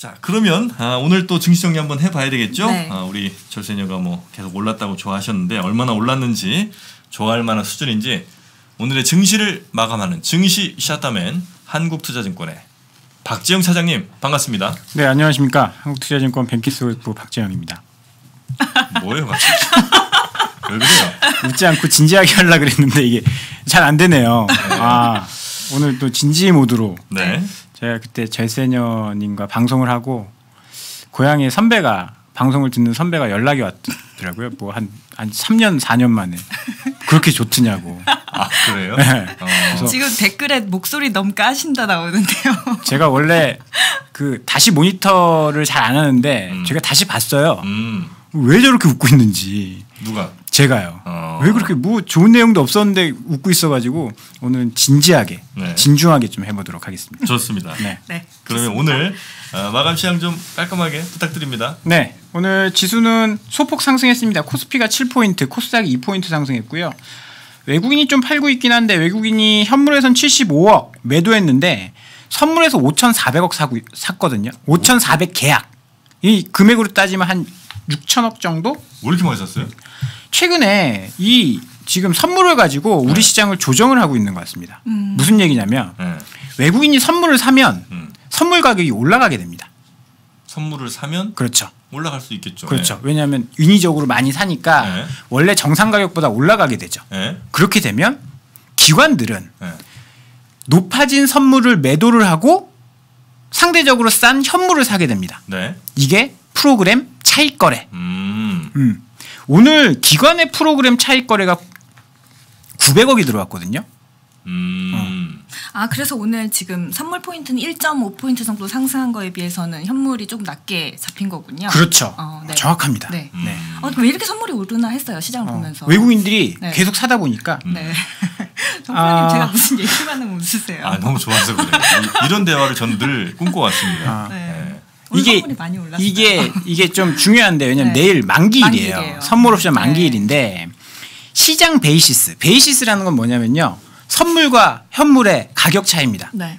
자, 그러면 오늘 또 증시 정리 한번 해봐야 되겠죠? 네. 우리 절세녀가 뭐 계속 올랐다고 좋아하셨는데 얼마나 올랐는지 좋아할 만한 수준인지 오늘의 증시를 마감하는 증시 샷다맨 한국투자증권의 박재영 차장님 반갑습니다. 네, 안녕하십니까. 한국투자증권 뱅키스부 박재영입니다. 뭐예요 갑자기? 왜 그래요? 웃지 않고 진지하게 하려고 그랬는데 이게 잘 안 되네요. 아, 오늘 또 진지 모드로. 네. 제가 그때 절세녀님과 방송을 하고 고향의 선배가 방송을 듣는 선배가 연락이 왔더라고요. 뭐 한 3년 4년 만에 그렇게 좋더냐고. 아 그래요? 네. 지금 댓글에 목소리 너무 까신다 나오는데요. 제가 원래 그 다시 모니터를 잘 안 하는데 제가 다시 봤어요. 왜 저렇게 웃고 있는지. 누가? 제가요. 왜 그렇게 뭐 좋은 내용도 없었는데 웃고 있어가지고 오늘은 진지하게, 네. 진중하게 좀 해보도록 하겠습니다. 좋습니다. 네. 네. 그러면 좋습니다. 오늘 마감 시황 좀 깔끔하게 부탁드립니다. 네, 오늘 지수는 소폭 상승했습니다. 코스피가 7포인트, 코스닥이 2포인트 상승했고요. 외국인이 좀 팔고 있긴 한데 외국인이 현물에선 75억 매도했는데 선물에서 5,400억 샀거든요. 5,400 계약. 이 금액으로 따지면 한 6천억 정도? 왜 이렇게 많이 샀어요? 최근에 이 지금 선물을 가지고 우리 시장을 조정을 하고 있는 것 같습니다. 무슨 얘기냐면 네. 외국인이 선물을 사면 선물 가격이 올라가게 됩니다. 선물을 사면 그렇죠. 올라갈 수 있겠죠. 그렇죠. 왜냐하면 인위적으로 많이 사니까 네. 원래 정상 가격보다 올라가게 되죠. 네. 그렇게 되면 기관들은 네. 높아진 선물을 매도를 하고 상대적으로 싼 현물을 사게 됩니다. 네. 이게 프로그램 차익 거래. 음. 오늘 기관의 프로그램 차익 거래가 900억이 들어왔거든요. 아 그래서 오늘 지금 선물 포인트는 1.5포인트 정도 상승한 거에 비해서는 현물이 조금 낮게 잡힌 거군요. 그렇죠. 네. 정확합니다. 네. 네. 왜 이렇게 선물이 오르나 했어요 시장을 보면서. 외국인들이 네. 계속 사다 보니까 네. 정프로님 제가 무슨 얘기만 하면 웃으세요. 너무 좋아서 그래요. 이런 대화를 저는 늘 꿈꿔왔습니다. 네. 이게 선물이 많이 올랐어요. 이게 좀 중요한데 왜냐면 네. 내일 만기일이에요. 만기일이에요. 선물 옵션 네. 만기일인데 시장 베이시스라는 건 뭐냐면요. 선물과 현물의 가격 차이입니다. 네.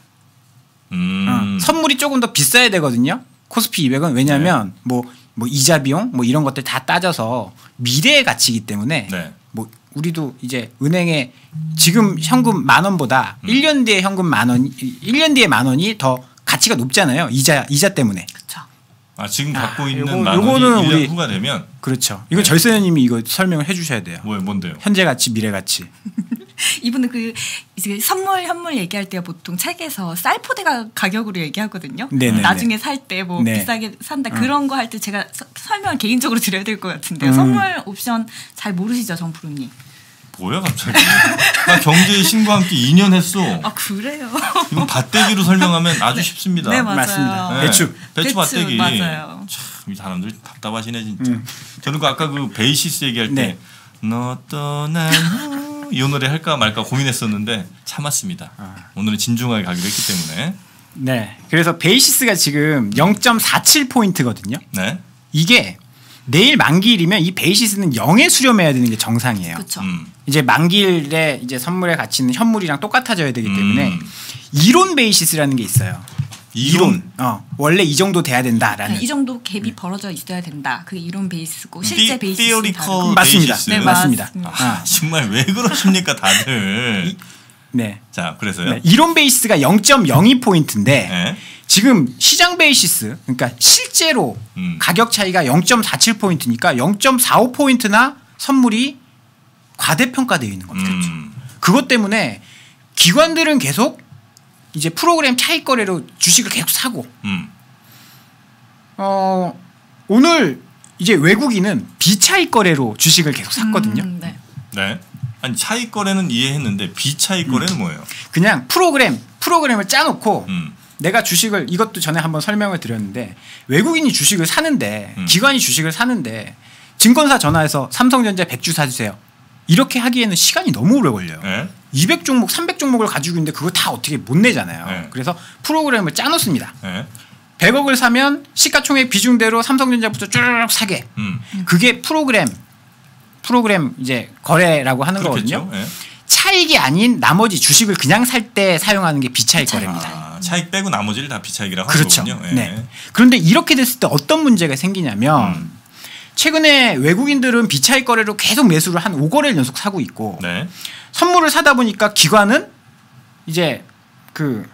선물이 조금 더 비싸야 되거든요. 코스피 200은 왜냐하면 뭐 이자 비용 뭐 이런 것들 다 따져서 미래의 가치이기 때문에 네. 뭐 우리도 이제 은행에 지금 현금 10,000원보다 1년 뒤에 현금 10,000원, 1년 뒤에 10,000원이 더 가치가 높잖아요. 이자 때문에. 그렇죠. 지금 갖고 있는 요거- 만 원이 요거는 1년 우리- 후가 되면 그렇죠. 이거 네. 절세님이 이거 설명을 해주셔야 돼요. 뭔데요? 현재 가치, 미래 가치. 이분은 이제 선물 현물 얘기할 때 보통 책에서 쌀포대가 가격으로 얘기하거든요. 네네네. 나중에 살 때 뭐 네. 비싸게 산다 그런 거 할 때 제가 설명을 개인적으로 드려야 될 것 같은데요. 선물 옵션 잘 모르시죠, 정프로님? 뭐야 갑자기? 나 경제의 신과 함께 2년 했어. 아 그래요? 이거 밭대기로 설명하면 아주 쉽습니다. 네 맞아요. 맞습니다. 네. 배추. 배추 밭대기. 맞아요. 참, 이 사람들 답답하시네 진짜. 저는 아까 그 베이시스 얘기할 때 네. 너 떠난 후 이 노래 할까 말까 고민했었는데 참았습니다. 오늘은 진중하게 가기로 했기 때문에. 네. 그래서 베이시스가 지금 0.47포인트거든요. 네. 이게 내일 만기일이면 이 베이시스는 0에 수렴해야 되는 게 정상이에요. 그렇죠. 이제 만기일에 이제 선물의 가치는 현물이랑 똑같아져야 되기 때문에 이론 베이시스라는 게 있어요. 이론. 원래 이 정도 돼야 된다라는. 이 정도 갭이 벌어져 있어야 된다. 그게 이론 베이스고 실제 베이스는 theoretical 다르고. 맞습니다. 베이시스. 네, 맞습니다. 정말 왜 그러십니까 다들. 네. 자 그래서요. 네. 이론 베이시스가 0.02포인트인데 네. 지금 시장 베이시스 그러니까 실제로 가격 차이가 0.47포인트니까 0.45포인트나 선물이 과대평가되어 있는 겁니다. 그것 때문에 기관들은 계속 이제 프로그램 차익 거래로 주식을 계속 사고 오늘 이제 외국인은 비차익 거래로 주식을 계속 샀거든요. 네. 네. 아니 차익 거래는 이해했는데 비차익 거래는 뭐예요? 그냥 프로그램을 짜놓고 내가 주식을 이것도 전에 한번 설명을 드렸는데 외국인이 주식을 사는데 기관이 주식을 사는데 증권사 전화해서 삼성전자 100주 사주세요. 이렇게 하기에는 시간이 너무 오래 걸려요. 네. 200종목, 300종목을 가지고 있는데 그거 다 어떻게 못 내잖아요. 네. 그래서 프로그램을 짜놓습니다. 네. 100억을 사면 시가총액 비중대로 삼성전자부터 쭉 사게. 그게 프로그램 이제 거래라고 하는 그렇겠죠. 거거든요. 네. 차익이 아닌 나머지 주식을 그냥 살 때 사용하는 게 비차익 거래입니다. 차익 빼고 나머지를 다 비차익이라고 그렇죠. 하는 거군요. 예. 네. 그런데 이렇게 됐을 때 어떤 문제가 생기냐면 최근에 외국인들은 비차익 거래로 계속 매수를 한 5거래를 연속 사고 있고 네. 선물을 사다 보니까 기관은 이제 그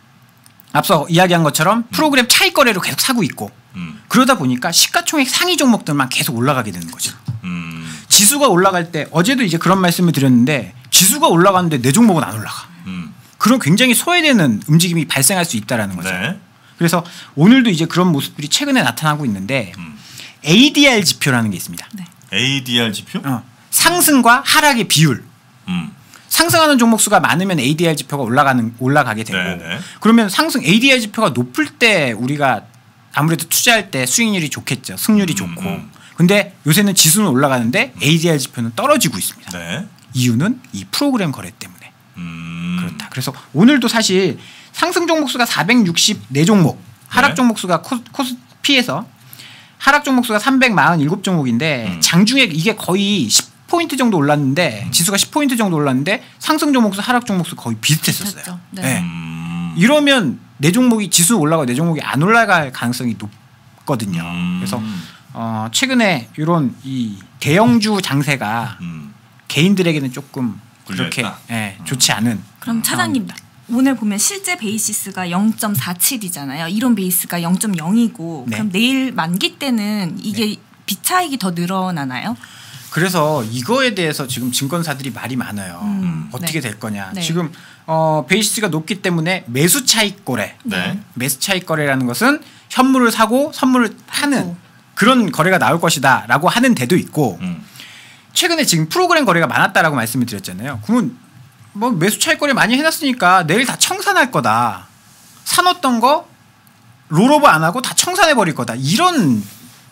앞서 이야기한 것처럼 프로그램 차익 거래로 계속 사고 있고 그러다 보니까 시가총액 상위 종목들만 계속 올라가게 되는 거죠. 지수가 올라갈 때 어제도 이제 그런 말씀을 드렸는데 지수가 올라가는데 내 종목은 안 올라가. 그런 굉장히 소외되는 움직임이 발생할 수 있다라는 거죠. 네. 그래서 오늘도 이제 그런 모습들이 최근에 나타나고 있는데 ADR 지표라는 게 있습니다. 네. ADR 지표? 상승과 하락의 비율. 상승하는 종목 수가 많으면 ADR 지표가 올라가게 되고 네네. 그러면 상승 ADR 지표가 높을 때 우리가 아무래도 투자할 때 수익률이 좋겠죠. 승률이 좋고. 근데 요새는 지수는 올라가는데 ADR 지표는 떨어지고 있습니다. 네. 이유는 이 프로그램 거래 때문에 그렇다. 그래서 오늘도 사실 상승 종목 수가 464종목, 하락 네. 종목 수가 코스피에서 하락 종목 수가 347종목인데 장중에 이게 거의 10포인트 정도 올랐는데 지수가 10포인트 정도 올랐는데 상승 종목 수, 하락 종목 수 거의 비슷했었어요. 네. 네. 이러면 내 종목이 지수 올라가고 내 종목이 안 올라갈 가능성이 높거든요. 그래서 최근에 이런 이 대형주 장세가 개인들에게는 조금 그렇게 좋지 않은. 그럼 차장님 오늘 보면 실제 베이시스가 0.47이잖아요. 이론 베이스가 0.0이고 네. 그럼 내일 만기 때는 이게 비차익이 더 늘어나나요? 그래서 이거에 대해서 지금 증권사들이 말이 많아요. 어떻게 네. 될 거냐. 네. 지금 베이시스가 높기 때문에 매수 차익 거래. 네. 매수 차익 거래라는 것은 현물을 사고 선물을 하는 그런 거래가 나올 것이다라고 하는 데도 있고 최근에 지금 프로그램 거래가 많았다라고 말씀을 드렸잖아요. 그러면 뭐 매수 차익 거래 많이 해놨으니까 내일 다 청산할 거다. 사놓던 거 롤오버 안 하고 다 청산해 버릴 거다. 이런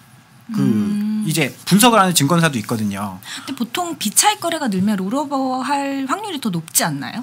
이제 분석을 하는 증권사도 있거든요. 근데 보통 비차익 거래가 늘면 롤오버 할 확률이 더 높지 않나요?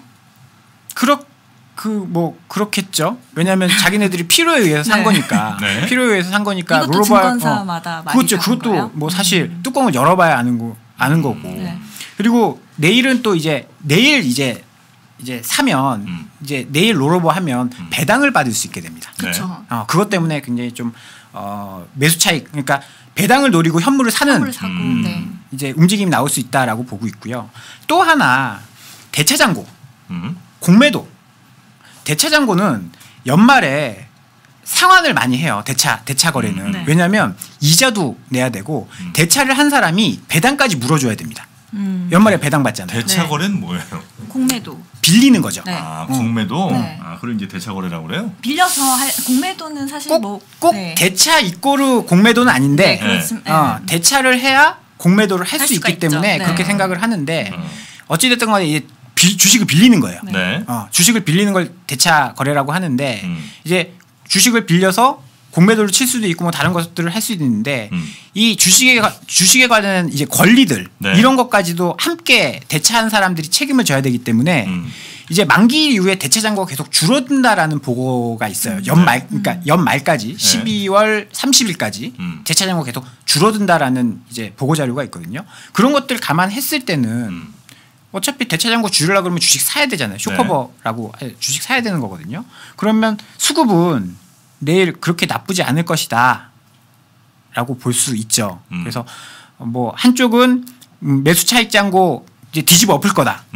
그렇겠죠. 왜냐하면 자기네들이 필요에 의해서 산 네. 거니까. 네. 필요에 의해서 산 거니까. 이것도 증권사마다 많이 그렇죠. 다른가요? 그것도 뭐 사실 뚜껑을 열어봐야 아는 거고. 네. 그리고 내일은 또 내일 이제 사면 이제 내일 롤오버 하면 배당을 받을 수 있게 됩니다. 그렇죠. 그것 때문에 굉장히 좀 매수 차익 그러니까 배당을 노리고 현물을 사는 선물을 사고. 네. 이제 움직임이 나올 수 있다라고 보고 있고요. 또 하나 대차장고 공매도 대차장고는 연말에 상환을 많이 해요. 대차 거래는. 네. 왜냐하면 이자도 내야 되고 대차를 한 사람이 배당까지 물어줘야 됩니다. 연말에 배당 받잖아요. 대차 네. 거래는 뭐예요? 공매도. 빌리는 거죠. 네. 아, 공매도? 네. 아, 그걸 이제 대차 거래라고 그래요? 빌려서 할 공매도는 사실 꼭 네. 대차 이꼬르 공매도는 아닌데 네, 그렇습니다. 대차를 해야 공매도를 할 할 수 수가 있기 때문에 있죠. 그렇게 네. 생각을 하는데 어찌됐든 간에 이제 주식을 빌리는 거예요. 네. 주식을 빌리는 걸 대차 거래라고 하는데 이제 주식을 빌려서 공매도를 칠 수도 있고 뭐 다른 것들을 할 수도 있는데 이 주식에 관한 이제 권리들 네. 이런 것까지도 함께 대차한 사람들이 책임을 져야 되기 때문에 이제 만기 이후에 대차 잔고가 계속 줄어든다라는 보고가 있어요. 그러니까 연말까지 12월 30일까지 대차 잔고가 계속 줄어든다라는 이제 보고 자료가 있거든요. 그런 것들 감안했을 때는 어차피 대차 잔고 줄이려고 그러면 주식 사야 되잖아요. 쇼커버라고 주식 사야 되는 거거든요. 그러면 수급은 내일 그렇게 나쁘지 않을 것이다 라고 볼 수 있죠. 그래서 뭐 한쪽은 매수 차익 잔고 이제 뒤집어 엎을 거다.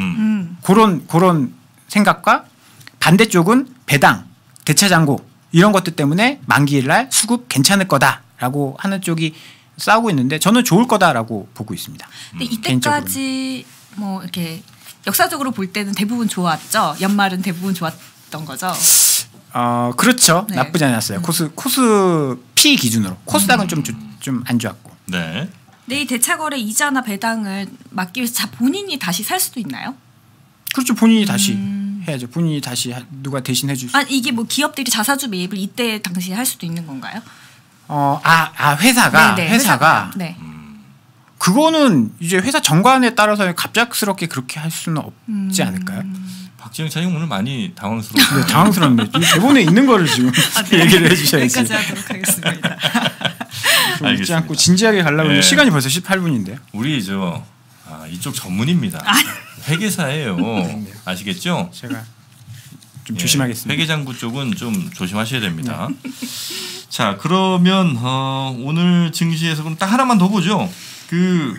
그런 생각과 반대쪽은 배당, 대차 잔고 이런 것들 때문에 만기일날 수급 괜찮을 거다라고 하는 쪽이 싸우고 있는데 저는 좋을 거다라고 보고 있습니다. 근데 이때까지 뭐 이렇게 역사적으로 볼 때는 대부분 좋았죠. 연말은 대부분 좋았던 거죠. 그렇죠. 네. 나쁘지 않았어요. 코스피 기준으로 코스닥은 좀 안 좋았고. 네. 내일 대차거래 이자나 배당을 막기 위해서 본인이 다시 살 수도 있나요? 그렇죠. 본인이 다시 해야죠. 본인이 다시 누가 대신 해줄 수. 이게 뭐 기업들이 자사주 매입을 이때 당시에 할 수도 있는 건가요? 회사가 네. 그거는 이제 회사 정관에 따라서 갑작스럽게 그렇게 할 수는 없지 않을까요? 박지영 차장님 오늘 많이 당황스러워요. 네, 당황스럽네. 이 대본에 있는 거를 지금 얘기를 해주셔야지. 여기까지 하도록 하겠습니다. 좀 잊지 않고 진지하게 가려고 했는데 시간이 벌써 18분인데요. 우리 이쪽 전문입니다. 회계사예요. 아시겠죠? 제가 좀 조심하겠습니다. 회계장부 쪽은 좀 조심하셔야 됩니다. 자, 그러면 오늘 증시에서 그럼 딱 하나만 더 보죠. 그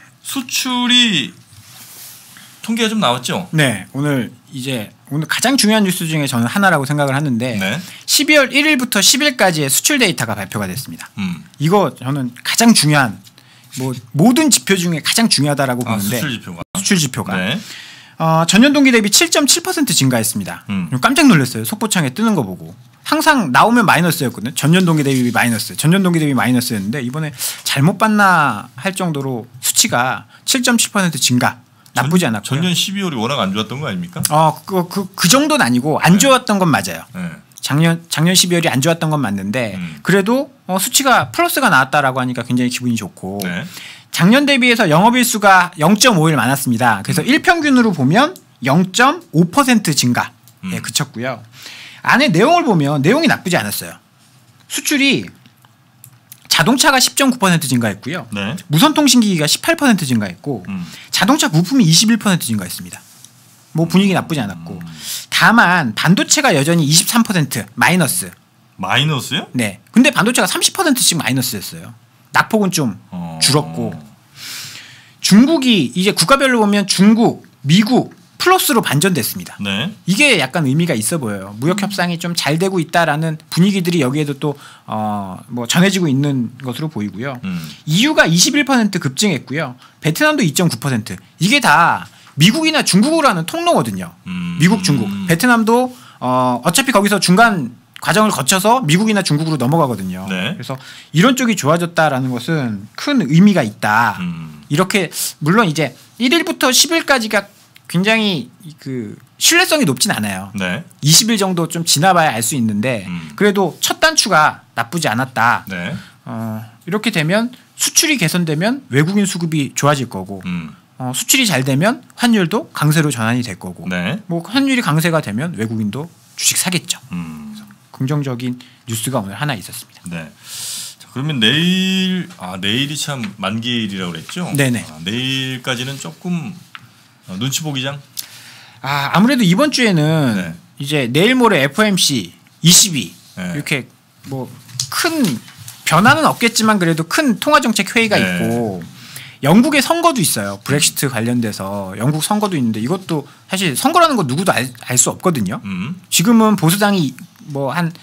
수출이 통계가 좀 나왔죠? 네, 오늘 가장 중요한 뉴스 중에 저는 하나라고 생각을 하는데 네. 12월 1일부터 10일까지의 수출 데이터가 발표가 됐습니다. 이거 저는 가장 중요한 모든 지표 중에 가장 중요하다라고 보는데 수출 지표가 네. 전년 동기 대비 7.7% 증가했습니다. 깜짝 놀랐어요. 속보창에 뜨는 거 보고. 항상 나오면 마이너스였거든요. 전년 동기 대비 마이너스였는데 이번에 잘못 봤나 할 정도로 수치가 7.7% 증가. 나쁘지 않았고요. 전년 12월이 워낙 안 좋았던 거 아닙니까? 그 정도는 아니고 안 좋았던 건 맞아요. 네. 작년 12월이 안 좋았던 건 맞는데 그래도 수치가 플러스가 나왔다라고 하니까 굉장히 기분이 좋고 네. 작년 대비해서 영업일수가 0.5일 많았습니다. 그래서 일평균으로 보면 0.5% 증가에 그쳤고요. 안에 내용을 보면 내용이 나쁘지 않았어요. 수출이 자동차가 10.9% 증가했고요. 네. 무선통신기기가 18% 증가했고 자동차 부품이 21% 증가했습니다. 뭐 분위기 나쁘지 않았고 다만 반도체가 여전히 23% 마이너스. 마이너스요? 네. 근데 반도체가 30%씩 마이너스였어요. 낙폭은 좀 줄었고 중국이 이제 국가별로 보면 중국, 미국 플러스로 반전됐습니다. 네. 이게 약간 의미가 있어 보여요. 무역 협상이 좀 잘 되고 있다라는 분위기들이 여기에도 또 뭐 전해지고 있는 것으로 보이고요. EU가 21% 급증했고요. 베트남도 2.9%. 이게 다 미국이나 중국으로 하는 통로거든요. 미국, 중국. 베트남도 어차피 거기서 중간 과정을 거쳐서 미국이나 중국으로 넘어가거든요. 네. 그래서 이런 쪽이 좋아졌다라는 것은 큰 의미가 있다. 이렇게 물론 이제 1일부터 10일까지가 굉장히 그 신뢰성이 높진 않아요. 네. 20일 정도 좀 지나봐야 알 수 있는데 그래도 첫 단추가 나쁘지 않았다. 네. 이렇게 되면 수출이 개선되면 외국인 수급이 좋아질 거고 수출이 잘 되면 환율도 강세로 전환이 될 거고 네. 뭐 환율이 강세가 되면 외국인도 주식 사겠죠. 그래서 긍정적인 뉴스가 오늘 하나 있었습니다. 네. 자, 그러면 내일이 참 만기일이라고 그랬죠? 네네. 내일까지는 조금 눈치 보기장? 아무래도 이번 주에는 네. 이제 내일 모레 FOMC 22 네. 이렇게 뭐 큰 변화는 없겠지만 그래도 큰 통화정책 회의가 네. 있고 영국의 선거도 있어요. 브렉시트 관련돼서 영국 선거도 있는데 이것도 사실 선거라는 거 누구도 알 수 없거든요. 지금은 보수당이 뭐 한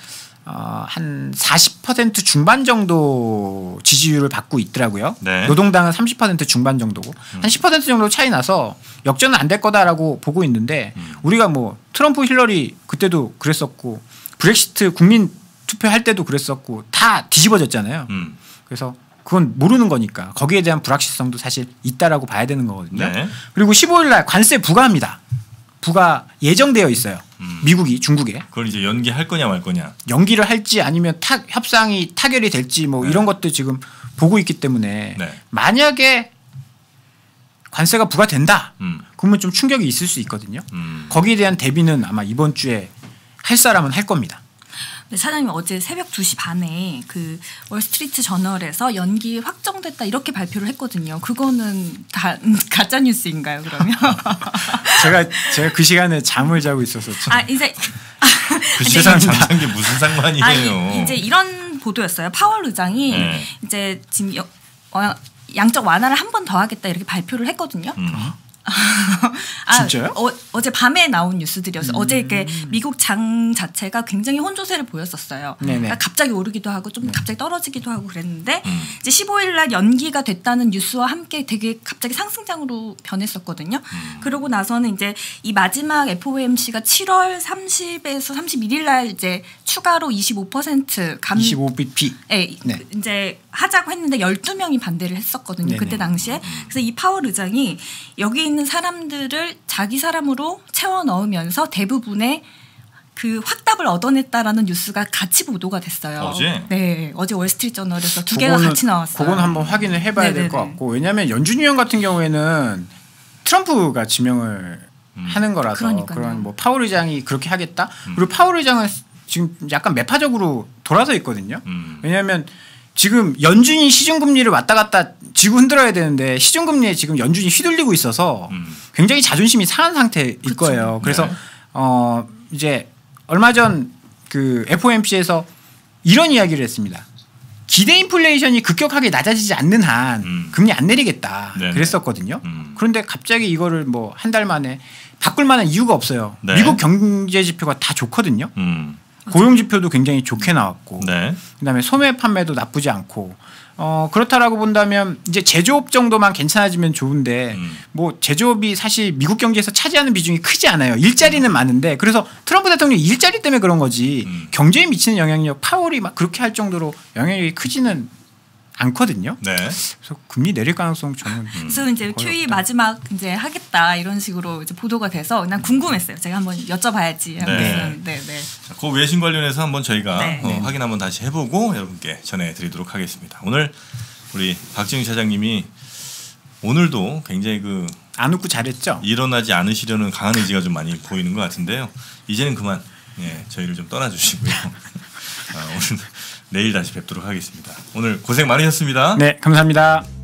40% 중반 정도 지지율을 받고 있더라고요. 네. 노동당은 30% 중반 정도고 한 10% 정도 차이 나서 역전은 안 될 거다라고 보고 있는데 우리가 뭐 트럼프 힐러리 그때도 그랬었고 브렉시트 국민 투표할 때도 그랬었고 다 뒤집어졌잖아요. 그래서 그건 모르는 거니까 거기에 대한 불확실성도 사실 있다라고 봐야 되는 거거든요. 네. 그리고 15일 날 관세 부과합니다. 부과 예정되어 있어요. 미국이 중국에. 그걸 이제 연기할 거냐 말 거냐. 연기를 할지 아니면 협상이 타결이 될지 뭐 이런 것들 지금 보고 있기 때문에 네. 만약에 관세가 부과된다. 그러면 좀 충격이 있을 수 있거든요. 거기에 대한 대비는 아마 이번 주에 할 사람은 할 겁니다. 네, 사장님 어제 새벽 2시 반에 그 월스트리트 저널에서 연기 확정됐다 이렇게 발표를 했거든요. 그거는 다 가짜 뉴스인가요, 그러면? 제가 그 시간에 잠을 자고 있어서 이제 그 시간 잠잔 게 무슨 상관이에요? 이제 이런 보도였어요. 파월 의장이 이제 지금 양적 완화를 한 번 더 하겠다 이렇게 발표를 했거든요. 진짜요? 어제 밤에 나온 뉴스들이었어요. 어제 그 미국 장 자체가 굉장히 혼조세를 보였었어요. 그러니까 갑자기 오르기도 하고 좀 갑자기 떨어지기도 하고 그랬는데 이제 15일 날 연기가 됐다는 뉴스와 함께 되게 갑자기 상승장으로 변했었거든요. 그러고 나서는 이제 이 마지막 FOMC가 7월 30에서 31일 날 이제 추가로 25% 25bp 네. 이제 하자고 했는데 12명이 반대를 했었거든요. 그때 당시에. 그래서 이 파월 의장이 여기 있는 사람들을 자기 사람으로 채워 넣으면서 대부분의 그 확답을 얻어냈다라는 뉴스가 같이 보도가 됐어요. 어제? 네, 어제 월스트리트 저널에서 두 개가 같이 나왔어요. 그건 한번 확인을 해봐야 될 것 같고 왜냐하면 연준 위원 같은 경우에는 트럼프가 지명을 하는 거라서 그러니까요. 그런 뭐 파월 의장이 그렇게 하겠다. 그리고 파월 의장은 지금 약간 매파적으로 돌아서 있거든요. 왜냐하면 지금 연준이 시중금리를 왔다 갔다 쥐고 흔들어야 되는데 시중금리에 지금 연준이 휘둘리고 있어서 굉장히 자존심이 상한 상태일 거예요. 그래서 이제 얼마 전 그 FOMC에서 이런 이야기를 했습니다. 기대 인플레이션이 급격하게 낮아지지 않는 한 금리 안 내리겠다 네네. 그랬었거든요. 그런데 갑자기 이거를 뭐 한 달 만에 바꿀 만한 이유가 없어요. 네. 미국 경제 지표가 다 좋거든요. 고용 지표도 굉장히 좋게 나왔고 네. 그다음에 소매 판매도 나쁘지 않고 그렇다라고 본다면 이제 제조업 정도만 괜찮아지면 좋은데 뭐 제조업이 사실 미국 경제에서 차지하는 비중이 크지 않아요. 일자리는 많은데 그래서 트럼프 대통령이 일자리 때문에 그런 거지 경제에 미치는 영향력 파월이 막 그렇게 할 정도로 영향력이 크지는 않거든요. 네. 그래서 금리 내릴 가능성 저는. 그래서 이제 QE 없다. 마지막 이제 하겠다 이런 식으로 이제 보도가 돼서 난 궁금했어요. 제가 한번 여쭤봐야지. 네. 네. 그 외신 관련해서 한번 저희가 확인 한번 다시 해보고 여러분께 전해드리도록 하겠습니다. 오늘 우리 박지웅 차장님이 오늘도 굉장히 그 안 웃고 잘했죠. 일어나지 않으시려는 강한 의지가 좀 많이 보이는 것 같은데요. 이제는 그만 저희를 좀 떠나주시고요. 오늘 내일 다시 뵙도록 하겠습니다. 오늘 고생 많으셨습니다. 네, 감사합니다.